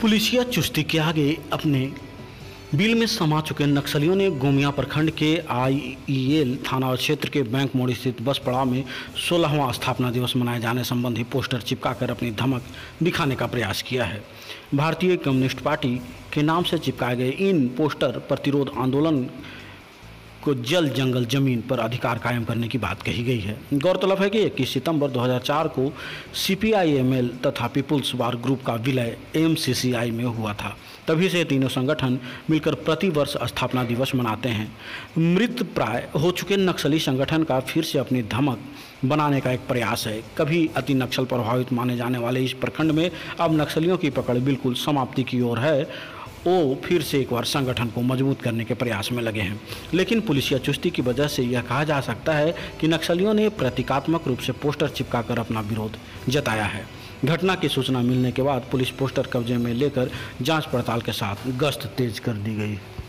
पुलिसिया चुस्ती के आगे अपने बिल में समा चुके नक्सलियों ने गोमिया प्रखंड के IEL थाना क्षेत्र के बैंक मोड़ स्थित बस पड़ाव में 16वां स्थापना दिवस मनाए जाने संबंधी पोस्टर चिपकाकर अपनी धमक दिखाने का प्रयास किया है। भारतीय कम्युनिस्ट पार्टी के नाम से चिपकाए गए इन पोस्टर प्रतिरोध आंदोलन को जल जंगल जमीन पर अधिकार कायम करने की बात कही गई है। गौरतलब है कि 21 सितंबर 2004 को CPIML तथा पीपुल्स वार ग्रुप का विलय MCCI में हुआ था। तभी से तीनों संगठन मिलकर प्रतिवर्ष स्थापना दिवस मनाते हैं। मृत प्राय हो चुके नक्सली संगठन का फिर से अपनी धमक बनाने का एक प्रयास है। कभी अति नक्सल प्रभावित माने जाने वाले इस प्रखंड में अब नक्सलियों की पकड़ बिल्कुल समाप्ति की ओर है। वो फिर से एक बार संगठन को मजबूत करने के प्रयास में लगे हैं। लेकिन पुलिसिया चुस्ती की वजह से यह कहा जा सकता है कि नक्सलियों ने प्रतीकात्मक रूप से पोस्टर चिपकाकर अपना विरोध जताया है। घटना की सूचना मिलने के बाद पुलिस पोस्टर कब्जे में लेकर जांच पड़ताल के साथ गश्त तेज कर दी गई।